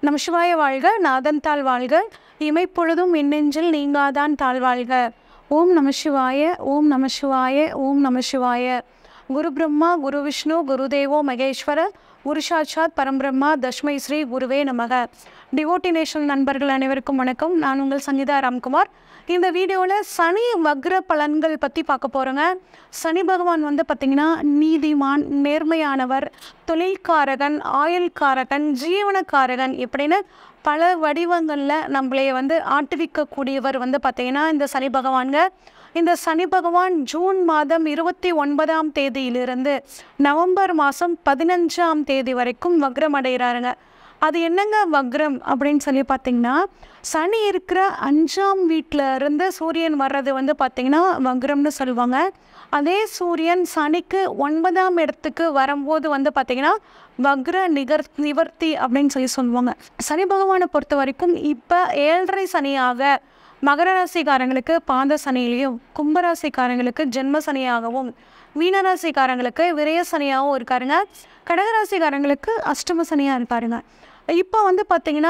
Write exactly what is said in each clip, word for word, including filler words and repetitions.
நமசிவாய வாழ்க, நாதன் தாள் வாழ்க, இமைப்பொழுதும் மின்னெஞ்சில் நீங்காதான் தாழ் வாழ்க. ஓம் நமசிவாய, ஓம் நமசிவாய, ஓம் நமசிவாய. குரு பிரம்மா, குரு விஷ்ணு, குருதேவோ மகேஸ்வர, குரு சாட்சாத் பரம்பிரம்மா, தஸ்மை ஸ்ரீ குருவே நமக. டிவோட்டி நேஷனல் நண்பர்கள் அனைவருக்கும் வணக்கம். நான் உங்கள் சங்கீதா ராம்குமார். இந்த வீடியோவில் சனி வக்ர பலன்கள் பற்றி பார்க்க போகிறோங்க. சனி பகவான் வந்து பார்த்திங்கன்னா நீதிமான், நேர்மையானவர், தொழில்காரகன், ஆயுள்காரகன், ஜீவனக்காரகன் இப்படின்னு பல வடிவங்களில் நம்மளைய வந்து ஆட்டுவிக்கக்கூடியவர் வந்து பார்த்திங்கன்னா இந்த சனி பகவான்க. இந்த சனி பகவான் ஜூன் மாதம் இருபத்தி ஒன்பதாம் தேதியிலிருந்து நவம்பர் மாதம் பதினஞ்சாம் தேதி வரைக்கும் வக்ரம் அடைகிறாருங்க. அது என்னங்க வக்ரம் அப்படின்னு சொல்லி பார்த்திங்கன்னா, சனி இருக்கிற அஞ்சாம் வீட்டில் இருந்து சூரியன் வர்றது வந்து பார்த்திங்கன்னா வக்ரம்னு சொல்லுவாங்க. அதே சூரியன் சனிக்கு ஒன்பதாம் இடத்துக்கு வரும்போது வந்து பார்த்திங்கன்னா வக்ர நிகர் நிவர்த்தி அப்படின்னு சொல்லி சொல்லுவாங்க. சனி பகவானை பொறுத்த வரைக்கும் இப்போ ஏழரை சனியாக மகர ராசிக்காரங்களுக்கு பாத சனியிலையும், கும்பராசிக்காரங்களுக்கு ஜென்ம சனியாகவும், மீனராசிக்காரங்களுக்கு விரய சனியாகவும் இருக்காருங்க. கடகராசிக்காரங்களுக்கு அஷ்டம சனியாக இருக்காருங்க. இப்போ வந்து பார்த்திங்கன்னா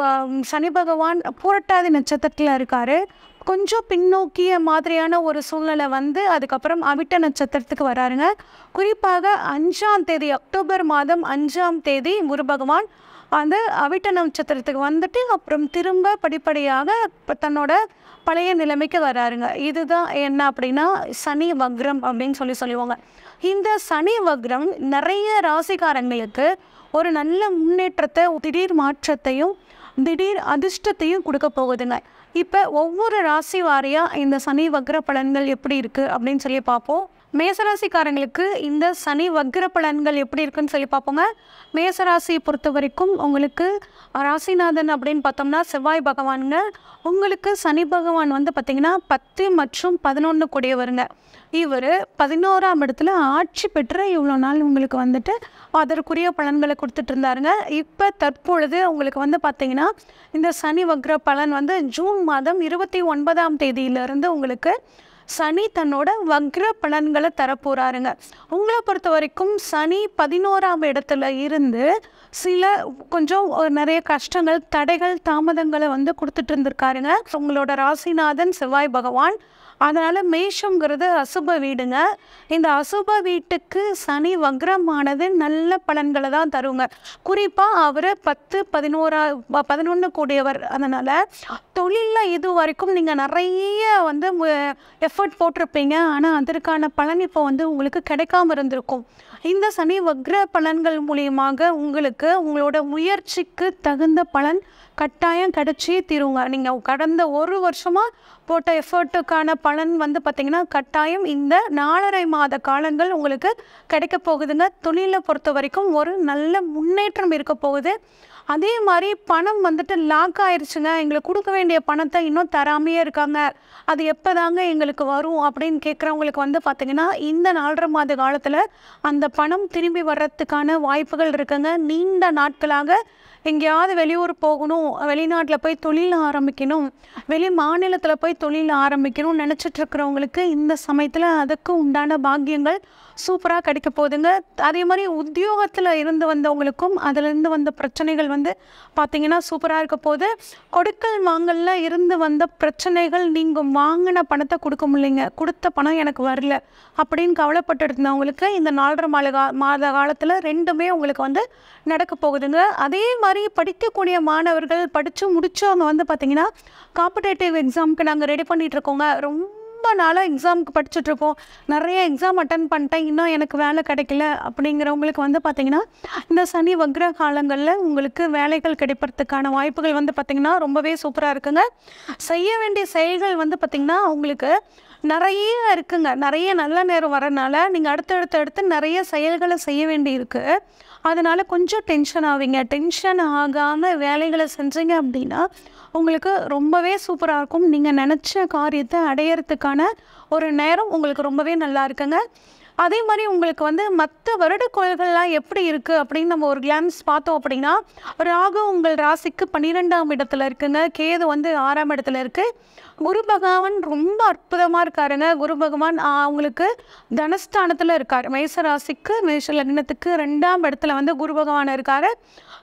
சனி பகவான் பூரட்டாதி நட்சத்திரத்தில் இருக்கார். கொஞ்சம் பின்னோக்கிய மாதிரியான ஒரு சூழ்நிலை வந்து அதுக்கப்புறம் அவிட்ட நட்சத்திரத்துக்கு வராருங்க. குறிப்பாக அஞ்சாம் தேதி அக்டோபர் மாதம் அஞ்சாம் தேதி குரு பகவான் அந்த அவிட்ட நட்சத்திரத்துக்கு வந்துட்டு அப்புறம் திரும்ப படிப்படியாக தன்னோட பழைய நிலைமைக்கு வராருங்க. இதுதான் என்ன அப்படின்னா சனி வக்ரம் அப்படின்னு சொல்லி சொல்லுவாங்க. இந்த சனி வக்ரம் நிறைய ராசிக்காரங்களுக்கு ஒரு நல்ல முன்னேற்றத்தை, திடீர் மாற்றத்தையும் திடீர் அதிர்ஷ்டத்தையும் கொடுக்க போகுதுங்க. இப்போ ஒவ்வொரு ராசி வாரியாக இந்த சனி வக்ர பலன்கள் எப்படி இருக்குது அப்படின்னு சொல்லி பார்ப்போம். மேசராசிக்காரங்களுக்கு இந்த சனி வக்ர பலன்கள் எப்படி இருக்குன்னு சொல்லி பார்ப்போங்க. மேசராசியை பொறுத்த வரைக்கும் உங்களுக்கு ராசிநாதன் அப்படின்னு பார்த்தோம்னா செவ்வாய் பகவானுங்க. உங்களுக்கு சனி பகவான் வந்து பார்த்திங்கன்னா பத்து மற்றும் பதினொன்று கூடியவருங்க. இவர் பதினோராம் இடத்துல ஆட்சி பெற்று இவ்வளோ நாள் உங்களுக்கு வந்துட்டு அதற்குரிய பலன்களை கொடுத்துட்டு இருந்தாருங்க. இப்போ தற்பொழுது உங்களுக்கு வந்து பார்த்திங்கன்னா இந்த சனி வக்ர பலன் வந்து ஜூன் மாதம் இருபத்தி ஒன்பதாம் தேதியிலிருந்து உங்களுக்கு சனி தன்னோட வக்ர பலன்களை தரப்போகிறாருங்க. உங்களை பொறுத்த வரைக்கும் சனி பதினோராம் இடத்துல இருந்து சில கொஞ்சம் நிறைய கஷ்டங்கள், தடைகள், தாமதங்களை வந்து கொடுத்துட்டு இருந்திருக்காருங்க உங்களோட ராசிநாதன் செவ்வாய் பகவான். அதனால் மேஷங்கிறது அசுப வீடுங்க. இந்த அசுப வீட்டுக்கு சனி வக்ரமானது நல்ல பலன்களை தான் தருங்க. குறிப்பாக அவர் பத்து பதினோரா பதினொன்று கூடியவர். அதனால் தொழிலில் இது வரைக்கும் நீங்கள் நிறைய வந்து எஃபர்ட் போட்டிருப்பீங்க. ஆனால் அதற்கான பலன் இப்போ வந்து உங்களுக்கு கிடைக்காம இருந்திருக்கும். இந்த சனி வக்ர பலன்கள் மூலியமாக உங்களுக்கு உங்களோட முயற்சிக்கு தகுந்த பலன் கட்டாயம் கிடைச்சே தீருங்க. நீங்கள் கடந்த ஒரு வருஷமாக போட்ட எஃபர்ட்டுக்கான பலன் வந்து பார்த்திங்கன்னா கட்டாயம் இந்த நாலரை மாத காலங்கள் உங்களுக்கு கிடைக்க போகுதுங்க. தொழிலை பொறுத்த வரைக்கும் ஒரு நல்ல முன்னேற்றம் இருக்க போகுது. அதே மாதிரி பணம் வந்துட்டு லாக் ஆயிடுச்சுங்க, எங்களுக்கு கொடுக்க வேண்டிய பணத்தை இன்னும் தராமையே இருக்காங்க, அது எப்போ தாங்க எங்களுக்கு வரும் அப்படின்னு கேட்குறவங்களுக்கு வந்து பார்த்திங்கன்னா இந்த நாலரை மாத காலத்தில் அந்த பணம் திரும்பி வர்றதுக்கான வாய்ப்புகள் இருக்குங்க. நீண்ட நாட்களாக எங்கேயாவது வெளியூர் போகணும், வெளிநாட்டில் போய் தொழில் ஆரம்பிக்கணும், வெளி மாநிலத்தில் போய் தொழில் ஆரம்பிக்கணும்னு நினச்சிட்ருக்கிறவங்களுக்கு இந்த சமயத்தில் அதுக்கு உண்டான பாக்கியங்கள் சூப்பராக கிடைக்க போகுதுங்க. அதே மாதிரி உத்தியோகத்தில் இருந்து வந்தவங்களுக்கும் அதிலிருந்து வந்த பிரச்சனைகள் வந்து பார்த்திங்கன்னா சூப்பராக இருக்க போகுது. கொடுக்கல் வாங்கல்ல இருந்து வந்த பிரச்சனைகள், நீங்கள் வாங்கின பணத்தை கொடுக்க முடியலைங்க, கொடுத்த பணம் எனக்கு வரல அப்படின்னு கவலைப்பட்டு இருந்தவங்களுக்கு இந்த நாலரை மாத கா மாத காலத்தில் ரெண்டுமே உங்களுக்கு வந்து நடக்க போகுதுங்க. அதே மாதிரி படிக்கக்கூடிய மாணவர்கள், படித்து முடித்தவங்க வந்து பார்த்திங்கன்னா காம்படேட்டிவ் எக்ஸாமுக்கு நாங்கள் ரெடி பண்ணிகிட்ருக்கோங்க. ரொம்ப ரொம்ப நாளாக எக்ஸாமுக்கு படிச்சுட்ருக்கோம், நிறைய எக்ஸாம் அட்டன் பண்ணிட்டேன், இன்னும் எனக்கு வேலை கிடைக்கல அப்படிங்கிறவங்களுக்கு வந்து பார்த்திங்கன்னா இந்த சனி வக்ர காலங்களில் உங்களுக்கு வேலைகள் கிடைப்பதற்கான வாய்ப்புகள் வந்து பார்த்திங்கன்னா ரொம்பவே சூப்பராக இருக்குங்க. செய்ய வேண்டிய செயல்கள் வந்து பார்த்திங்கன்னா உங்களுக்கு நிறைய இருக்குங்க. நிறைய நல்ல நேரம் வரனால நீங்கள் அடுத்தடுத்து அடுத்து நிறைய செயல்களை செய்ய வேண்டி இருக்குது. அதனால் கொஞ்சம் டென்ஷன் ஆவீங்க. டென்ஷன் ஆகாமல் வேலைகளை செஞ்சீங்க அப்படின்னா உங்களுக்கு ரொம்பவே சூப்பராக இருக்கும். நீங்கள் நினச்ச காரியத்தை அடையிறதுக்கான ஒரு நேரம் உங்களுக்கு ரொம்பவே நல்லா இருக்குங்க. அதே மாதிரி உங்களுக்கு வந்து மற்ற வருட கோள்கள்லாம் எப்படி இருக்குது அப்படின்னு நம்ம ஒரு கிளான்ஸ் பார்த்தோம் அப்படின்னா, ராகு உங்கள் ராசிக்கு பன்னிரெண்டாம் இடத்துல இருக்குங்க, கேது வந்து ஆறாம் இடத்துல இருக்குது, குரு பகவான் ரொம்ப அற்புதமாக இருக்காருங்க. குரு பகவான் அவங்களுக்கு தனஸ்தானத்தில் இருக்கார். மேச ராசிக்கு மேஷ லக்னத்துக்கு ரெண்டாம் இடத்துல வந்து குரு பகவான் இருக்கார்.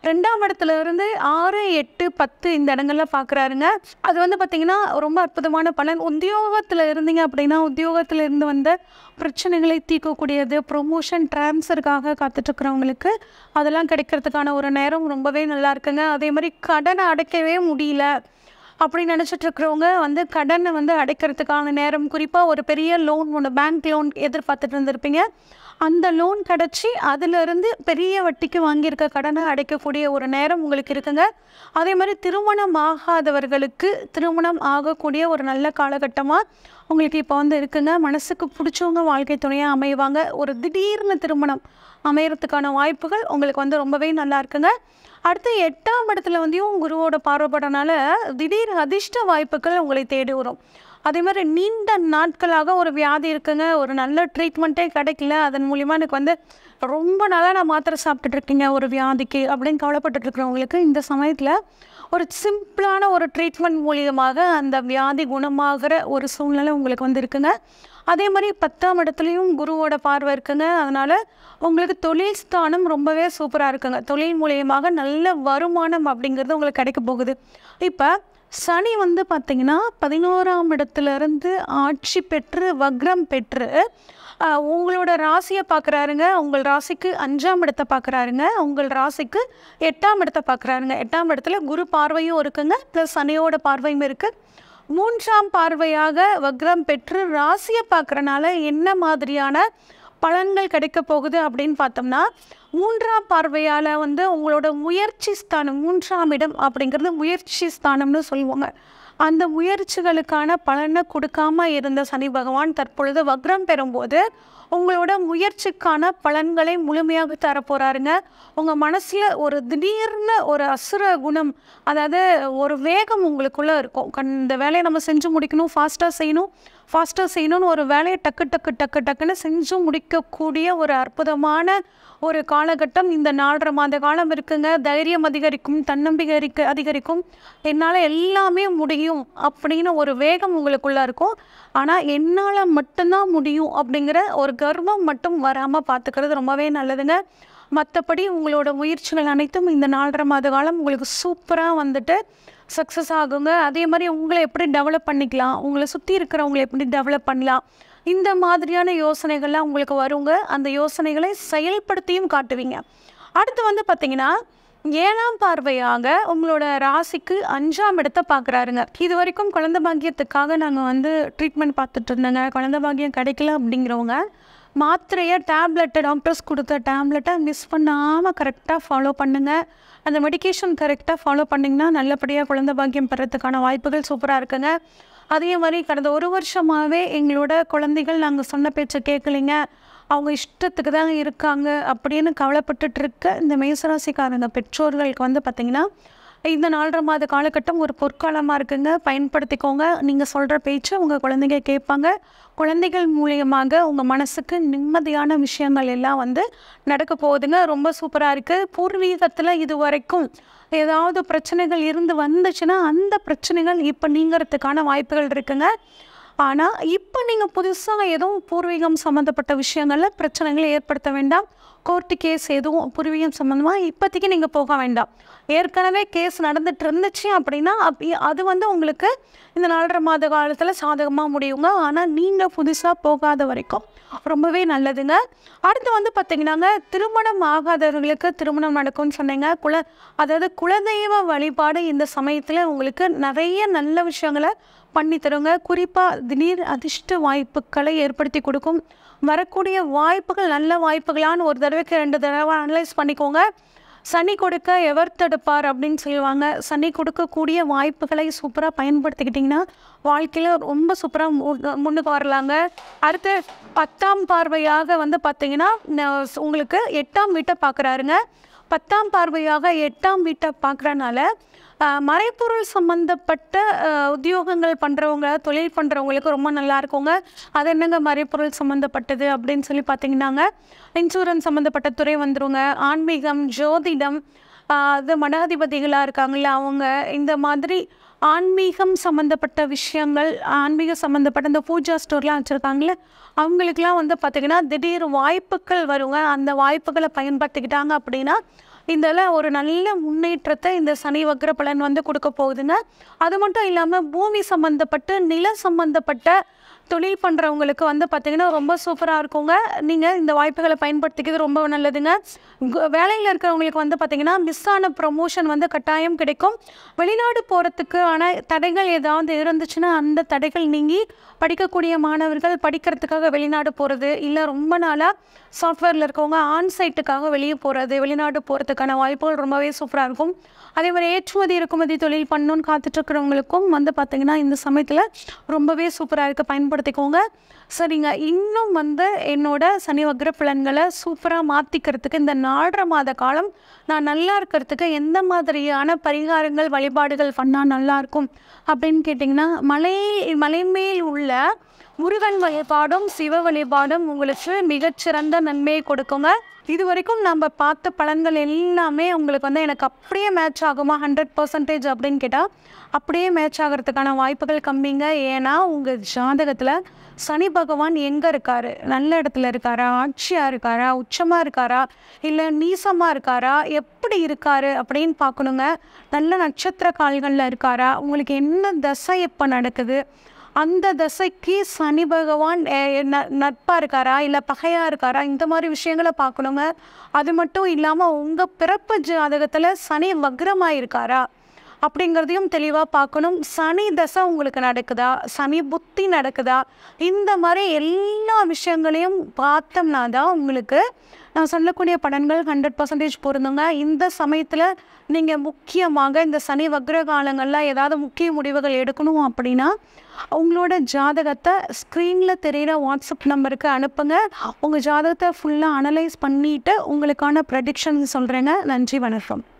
ரெண்டாம் இடத்துல இருந்து ஆறு எட்டு பத்து இந்த இடங்கள்ல பார்க்குறாருங்க. அது வந்து பார்த்திங்கன்னா ரொம்ப அற்புதமான பலன். உத்தியோகத்தில் இருந்தீங்க அப்படின்னா உத்தியோகத்தில் இருந்து வந்த பிரச்சனைகளை தீர்க்கக்கூடியது, ப்ரொமோஷன் ட்ரான்ஸ்ஃபருக்காக காத்துட்ருக்கிறவங்களுக்கு அதெல்லாம் கிடைக்கிறதுக்கான ஒரு நேரம் ரொம்பவே நல்லா இருக்குங்க. அதே மாதிரி கடனை அடைக்கவே முடியல அப்படி நினச்சிட்ருக்கிறவங்க வந்து கடனை வந்து அடைக்கிறதுக்கான நேரம், குறிப்பாக ஒரு பெரிய லோன் ஒன்று பேங்க் லோன் எதிர்பார்த்துட்டு இருந்திருப்பீங்க, அந்த லோன் கிடச்சி அதிலிருந்து பெரிய வட்டிக்கு வாங்கியிருக்க கடனை அடைக்கக்கூடிய ஒரு நேரம் உங்களுக்கு இருக்குங்க. அதே மாதிரி திருமணம் ஆகாதவர்களுக்கு திருமணம் ஆகக்கூடிய ஒரு நல்ல காலகட்டமாக உங்களுக்கு இப்போ வந்து இருக்குங்க. மனசுக்கு பிடிச்சவங்க வாழ்க்கை துணையாக அமைவாங்க. ஒரு திடீர்னு திருமணம் அமையறதுக்கான வாய்ப்புகள் உங்களுக்கு வந்து ரொம்பவே நல்லா இருக்குங்க. அடுத்து எட்டாம் இடத்துல வந்தும் குருவோட பார்வைப்படனால திடீர் அதிர்ஷ்ட வாய்ப்புகள் உங்களை தேடி வரும். அதே மாதிரி நீண்ட நாட்களாக ஒரு வியாதி இருக்குங்க, ஒரு நல்ல ட்ரீட்மெண்ட்டே கிடைக்கல, அதன் மூலிமா எனக்கு வந்து ரொம்ப நாளாக நான் மாத்திரை சாப்பிட்டுட்டு இருக்கீங்க ஒரு வியாதிக்கு அப்படின்னு கவலைப்பட்டுட்டு இருக்கிறவங்களுக்கு இந்த சமயத்தில் ஒரு சிம்பிளான ஒரு ட்ரீட்மெண்ட் மூலியமாக அந்த வியாதி குணமாகிற ஒரு சூழ்நிலை உங்களுக்கு வந்து இருக்குங்க. அதே மாதிரி பத்தாம் இடத்துலையும் குருவோட பார்வை இருக்குங்க. அதனால் உங்களுக்கு தொழில் ஸ்தானம் ரொம்பவே சூப்பராக இருக்குங்க. தொழில் மூலியமாக நல்ல வருமானம் அப்படிங்கிறது உங்களுக்கு கிடைக்க போகுது. இப்போ சனி வந்து பார்த்திங்கன்னா பதினோராம் இடத்துலேருந்து ஆட்சி பெற்று வக்ரம் பெற்று உங்களோட ராசியை பார்க்குறாருங்க. உங்கள் ராசிக்கு அஞ்சாம் இடத்தை பார்க்குறாருங்க. உங்கள் ராசிக்கு எட்டாம் இடத்தை பார்க்குறாருங்க. எட்டாம் இடத்துல குரு பார்வையும் இருக்குங்க, ப்ளஸ் சனியோட பார்வையும் இருக்குது. மூன்றாம் பார்வையாக வக்ரம் பெற்று ராசியை பார்க்குறனால என்ன மாதிரியான பலன்கள் கிடைக்க போகுது அப்படின்னு பார்த்தோம்னா, மூன்றாம் பார்வையால் வந்து உங்களோட முயற்சி ஸ்தானம், மூன்றாம் இடம் அப்படிங்கிறது முயற்சி ஸ்தானம்னு சொல்லுவாங்க. அந்த முயற்சிகளுக்கான பலனை கொடுக்காம இருந்த சனி பகவான் தற்பொழுது வக்ரம் பெறும்போது உங்களோட முயற்சிக்கான பலன்களை முழுமையாக தரப்போகிறாருங்க. உங்கள் மனசில் ஒரு திடீர்னு ஒரு அசுர குணம், அதாவது ஒரு வேகம் உங்களுக்குள்ளே இருக்கும். இந்த வேலையை நம்ம செஞ்சு முடிக்கணும், ஃபாஸ்ட்டாக செய்யணும் ஃபாஸ்ட்டாக செய்யணும்னு ஒரு வேலையை டக்கு டக்கு டக்கு டக்குன்னு செஞ்சு முடிக்கக்கூடிய ஒரு அற்புதமான ஒரு காலகட்டம் இந்த நாலரை மாத காலம் இருக்குங்க. தைரியம் அதிகரிக்கும், தன்னம்பிக்கை அதிகரிக்கும், என்னால் எல்லாமே முடியும் அப்படின்னு ஒரு வேகம் உங்களுக்குள்ளே இருக்கும். ஆனால் என்னால் மட்டும்தான் முடியும் அப்படிங்கிற ஒரு கர்வம் மட்டும் வராமல் பார்த்துக்கிறது ரொம்பவே நல்லதுங்க. மற்றபடி உங்களோட முயற்சிகள் அனைத்தும் இந்த நாலரை மாத காலம் உங்களுக்கு சூப்பராக வந்துட்டு சக்ஸஸ் ஆகுங்க. அதே மாதிரி உங்களை எப்படி டெவலப் பண்ணிக்கலாம், உங்களை சுற்றி இருக்கிறவங்களை எப்படி டெவலப் பண்ணலாம், இந்த மாதிரியான யோசனைகள்லாம் உங்களுக்கு வருங்க. அந்த யோசனைகளை செயல்படுத்தியும் காட்டுவீங்க. அடுத்து வந்து பார்த்திங்கன்னா ஏழாம் பார்வையாக உங்களோட ராசிக்கு அஞ்சாம் இடத்தை பார்க்குறாருங்க. இது வரைக்கும் குழந்தை பாக்கியத்துக்காக நாங்கள் வந்து ட்ரீட்மெண்ட் பார்த்துட்டு இருந்தோங்க, குழந்தை பாக்கியம் கிடைக்கல அப்படிங்கிறவங்க மாத்திரையை டேப்லெட்டை டாக்டர்ஸ் கொடுத்த டேப்லெட்டை மிஸ் பண்ணாமல் கரெக்டாக ஃபாலோ பண்ணுங்கள். அந்த மெடிக்கேஷன் கரெக்டாக ஃபாலோ பண்ணிங்கன்னா நல்லபடியாக குழந்தை பாக்கியம் பெறத்துக்கான வாய்ப்புகள் சூப்பராக இருக்குங்க. அதே மாதிரி கடந்த ஒரு வருஷமாகவே எங்களோட குழந்தைகள் நாங்கள் சொன்ன பேச்சை கேட்கலைங்க, அவங்க இஷ்டத்துக்கு தான் இருக்காங்க அப்படின்னு கவலைப்பட்டுட்டு இருக்க இந்த மேசராசிக்காரங்க பெற்றோர்களுக்கு வந்து பார்த்திங்கன்னா இந்த நாலரை மாத காலகட்டம் ஒரு பொற்காலமாக இருக்குங்க. பயன்படுத்திக்கோங்க. நீங்கள் சொல்கிற பேச்சு உங்கள் குழந்தைங்க கேட்பாங்க. குழந்தைகள் மூலியமாக உங்கள் மனசுக்கு நிம்மதியான விஷயங்கள் எல்லாம் வந்து நடக்க போகுதுங்க. ரொம்ப சூப்பராக இருக்குது. பூர்வீகத்தில் இது வரைக்கும் ஏதாவது பிரச்சனைகள் இருந்து வந்துச்சுன்னா அந்த பிரச்சனைகள் இப்போ நீங்கிறதுக்கான வாய்ப்புகள் இருக்குங்க. ஆனால் இப்போ நீங்கள் புதுசாக எதுவும் பூர்வீகம் சம்மந்தப்பட்ட விஷயங்களில் பிரச்சனைகளை ஏற்படுத்த வேண்டாம். கோர்ட்டு கேஸ் எதுவும் பூர்வீகம் சம்மந்தமாக இப்போதைக்கு நீங்கள் போக வேண்டாம். ஏற்கனவே கேஸ் நடந்துட்டு இருந்துச்சு அப்படின்னா அப் அது வந்து உங்களுக்கு இந்த நாலரை மாத காலத்தில் சாதகமாக முடியுங்க. ஆனால் நீங்கள் புதுசாக போகாத வரைக்கும் ரொம்பவே நல்லதுங்க. அடுத்து வந்து பார்த்திங்கன்னாங்க திருமணம் ஆகாதவர்களுக்கு திருமணம் நடக்கும்னு சொன்னீங்க. குல அதாவது குலதெய்வ வழிபாடு இந்த சமயத்தில் உங்களுக்கு நிறைய நல்ல விஷயங்களை பண்ணி தருங்க. குறிப்பாக திடீர் அதிர்ஷ்ட வாய்ப்புகளை ஏற்படுத்தி கொடுக்கும். வரக்கூடிய வாய்ப்புகள் நல்ல வாய்ப்புகளான்னு ஒரு தடவைக்கு ரெண்டு தடவை அனலைஸ் பண்ணிக்கோங்க. சனி கொடுக்க எவர் தடுப்பார் அப்படின்னு சொல்லுவாங்க. சனி கொடுக்கக்கூடிய வாய்ப்புகளை சூப்பராக பயன்படுத்திக்கிட்டிங்கன்னா வாழ்க்கையில் ரொம்ப சூப்பராக முன்னுக்கு வரலாங்க. அடுத்து பத்தாம் பார்வையாக வந்து பார்த்திங்கன்னா உங்களுக்கு எட்டாம் வீட்டை பார்க்குறாருங்க. பத்தாம் பார்வையாக எட்டாம் வீட்டை பார்க்குறனால மறைப்பொருள் சம்மந்தப்பட்ட உத்தியோகங்கள் பண்ணுறவங்க, தொழில் பண்ணுறவங்களுக்கு ரொம்ப நல்லா இருக்குங்க. அது என்னங்க மறைப்பொருள் சம்மந்தப்பட்டது அப்படின்னு சொல்லி பார்த்தீங்கன்னாங்க இன்சூரன்ஸ் சம்மந்தப்பட்ட துறை வந்துருங்க. ஆன்மீகம், ஜோதிடம், அது மடாதிபதிகளாக இருக்காங்கள அவங்க, இந்த மாதிரி ஆன்மீகம் சம்மந்தப்பட்ட விஷயங்கள், ஆன்மீக சம்மந்தப்பட்ட இந்த பூஜா ஸ்டோர்லாம் வச்சுருக்காங்களே அவங்களுக்கெல்லாம் வந்து பார்த்திங்கன்னா திடீர் வாய்ப்புகள் வருங்க. அந்த வாய்ப்புகளை பயன்படுத்திக்கிட்டாங்க அப்படின்னா இதில் ஒரு நல்ல முன்னேற்றத்தை இந்த சனி வக்ர பலன் வந்து கொடுக்க போகுதுங்க. அது மட்டும் இல்லாமல் பூமி சம்மந்தப்பட்டு நில சம்மந்தப்பட்ட தொழில் பண்ணுறவங்களுக்கு வந்து பார்த்திங்கன்னா ரொம்ப சூப்பராக இருக்குங்க. நீங்கள் இந்த வாய்ப்புகளை பயன்படுத்திக்கிறது ரொம்ப நல்லதுங்க. வேலையில் இருக்கிறவங்களுக்கு வந்து பார்த்திங்கன்னா மிஸ் ஆன ப்ரொமோஷன் வந்து கட்டாயம் கிடைக்கும். வெளிநாடு போகிறதுக்கு ஆனால் தடைகள் ஏதாவது இருந்துச்சுன்னா அந்த தடைகள் நீங்கி படிக்கக்கூடிய மாணவர்கள் படிக்கிறதுக்காக வெளிநாடு போகிறது, இல்லை ரொம்ப நாளாக சாஃப்ட்வேரில் இருக்கவங்க ஆன்சைட்டுக்காக வெளியே போகிறது, வெளிநாடு போகிறதுக்கான வாய்ப்புகள் ரொம்பவே சூப்பராக இருக்கும். அதே மாதிரி ஏற்றுமதி இறக்குமதி தொழில் பண்ணணுன்னு காத்துட்ருக்கிறவங்களுக்கும் வந்து பார்த்திங்கன்னா இந்த சமயத்தில் ரொம்பவே சூப்பராக இருக்க பயன்படுத்திக்கோங்க. சரிங்க, இன்னும் வந்து என்னோட சனி வக்ர பலன்களை சூப்பராக மாற்றிக்கிறதுக்கு இந்த நாலரை மாத காலம் நான் நல்லா இருக்கிறதுக்கு எந்த மாதிரியான பரிகாரங்கள் வழிபாடுகள் பண்ணால் நல்லாயிருக்கும் அப்படின்னு கேட்டிங்கன்னா, மலை மலை மேல் உள்ள முருகன் வழிபாடும் சிவ வழிபாடும் உங்களுக்கு மிகச்சிறந்த நன்மையை கொடுக்குங்க. இது வரைக்கும் நம்ம பார்த்த பலன்கள் எல்லாமே உங்களுக்கு வந்து எனக்கு அப்படியே மேட்ச் ஆகுமா ஹண்ட்ரட் பர்சன்டேஜ் அப்படின்னு கேட்டால் அப்படியே மேட்ச் ஆகிறதுக்கான வாய்ப்புகள் கம்மிங்க. ஏன்னா உங்கள் ஜாதகத்தில் சனி பகவான் எங்கே இருக்கார், நல்ல இடத்துல இருக்காரா, ஆட்சியாக இருக்காரா, உச்சமாக இருக்காரா, இல்லை நீசமாக இருக்காரா, எப்படி இருக்கார் அப்படின்னு பார்க்கணுங்க. நல்ல நட்சத்திர கால்களில் இருக்காரா, உங்களுக்கு என்ன தசை எப்போ நடக்குது, அந்த தசைக்கு சனி பகவான் நட்பாக இருக்காரா இல்லை பகையாக இருக்காரா, இந்த மாதிரி விஷயங்களை பார்க்கணுங்க. அது மட்டும் இல்லாமல் உங்கள் பிறப்பு ஜாதகத்தில் சனி வக்ரமாக இருக்காரா அப்படிங்கிறதையும் தெளிவாக பார்க்கணும். சனி தசை உங்களுக்கு நடக்குதா, சனி புத்தி நடக்குதா, இந்த மாதிரி எல்லா விஷயங்களையும் பார்த்தோம்னா தான் உங்களுக்கு நான் சொல்லக்கூடிய பலன்கள் ஹண்ட்ரட் பர்சன்டேஜ் பொருந்துங்க. இந்த சமயத்தில் நீங்கள் முக்கியமாக இந்த சனி வக்ர காலங்களில் ஏதாவது முக்கிய முடிவுகள் எடுக்கணும் அப்படின்னா உங்களோட ஜாதகத்தை ஸ்க்ரீனில் தெரிகிற வாட்ஸ்அப் நம்பருக்கு அனுப்புங்க. உங்கள் ஜாதகத்தை ஃபுல்லாக அனலைஸ் பண்ணிவிட்டு உங்களுக்கான ப்ரெடிக்ஷன்ஸ் சொல்கிறேங்க. நன்றி, வணக்கம்.